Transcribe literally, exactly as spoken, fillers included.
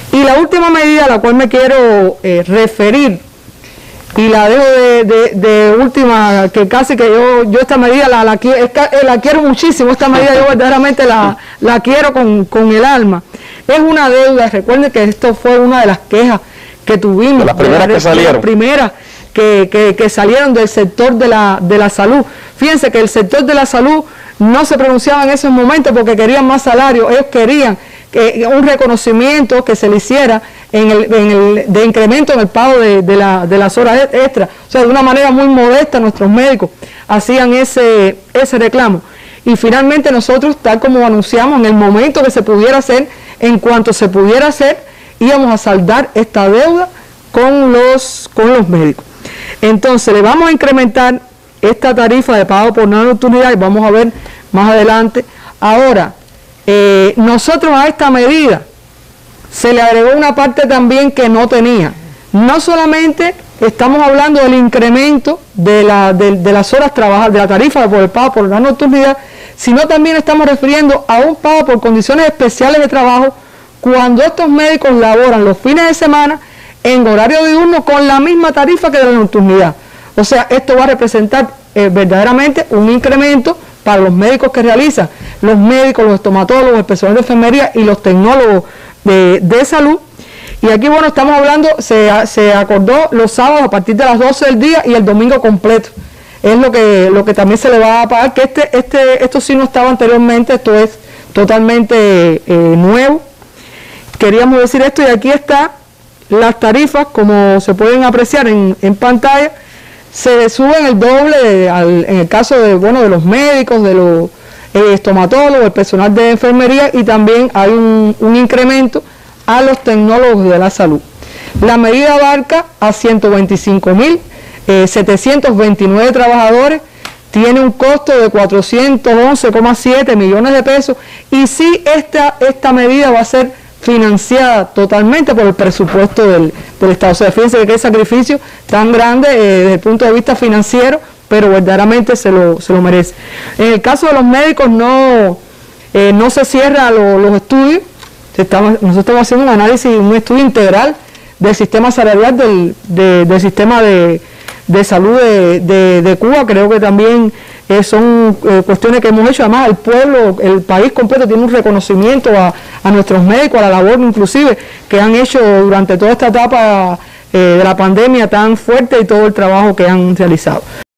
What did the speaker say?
Y la última medida a la cual me quiero eh, referir, y la dejo de, de, de última, que casi que yo, yo esta medida la, la, la quiero muchísimo, esta medida yo verdaderamente la, la quiero con, con el alma. Es una deuda, recuerden que esto fue una de las quejas que tuvimos. De las primeras de, que salieron. Las primeras que, que, que salieron del sector de la, de la salud. Fíjense que el sector de la salud no se pronunciaba en esos momentos porque querían más salario, ellos querían que un reconocimiento que se le hiciera en el, en el, de incremento en el pago de, de, la, de las horas extras. O sea, de una manera muy modesta nuestros médicos hacían ese, ese reclamo. Y finalmente nosotros, tal como anunciamos, en el momento que se pudiera hacer, en cuanto se pudiera hacer, íbamos a saldar esta deuda con los, con los médicos. Entonces, le vamos a incrementar esta tarifa de pago por no nocturnidad y vamos a ver más adelante. Ahora, Eh, nosotros a esta medida se le agregó una parte también que no tenía. No solamente estamos hablando del incremento de, la, de, de las horas trabajadas, de la tarifa por el pago por la nocturnidad, sino también estamos refiriendo a un pago por condiciones especiales de trabajo cuando estos médicos laboran los fines de semana en horario diurno con la misma tarifa que de la nocturnidad. O sea, esto va a representar eh, verdaderamente un incremento para los médicos que realizan, los médicos, los estomatólogos, el personal de enfermería y los tecnólogos de, de salud. Y aquí, bueno, estamos hablando, se, se acordó los sábados a partir de las doce del día y el domingo completo. Es lo que, lo que también se le va a pagar, que este, este, esto sí no estaba anteriormente, esto es totalmente eh, nuevo. Queríamos decir esto y aquí está las tarifas, como se pueden apreciar en, en pantalla. Se suben el doble de, al, en el caso de, bueno, de los médicos, de los eh, estomatólogos, el personal de enfermería y también hay un, un incremento a los tecnólogos de la salud. La medida abarca a ciento veinticinco mil setecientos veintinueve trabajadores, tiene un costo de cuatrocientos once coma siete millones de pesos y sí esta, esta medida va a ser financiada totalmente por el presupuesto del, del Estado. O sea, fíjense que el sacrificio tan grande eh, desde el punto de vista financiero, pero verdaderamente se lo, se lo merece. En el caso de los médicos no, eh, no se cierran lo, los estudios, se estamos, nosotros estamos haciendo un análisis, un estudio integral del sistema salarial del, de, del sistema de, de salud de, de, de Cuba. Creo que también eh, son eh, cuestiones que hemos hecho. Además, el pueblo, el país completo tiene un reconocimiento a, a nuestros médicos, a la labor inclusive que han hecho durante toda esta etapa eh, de la pandemia tan fuerte y todo el trabajo que han realizado.